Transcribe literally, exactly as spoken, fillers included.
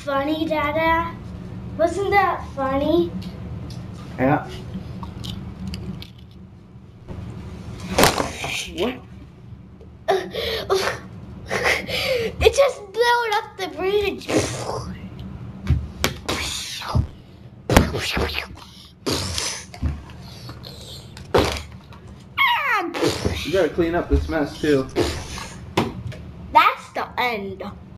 funny, Dada? Wasn't that funny? Yeah. What? It just blew up the bridge. You gotta clean up this mess too. That's the end.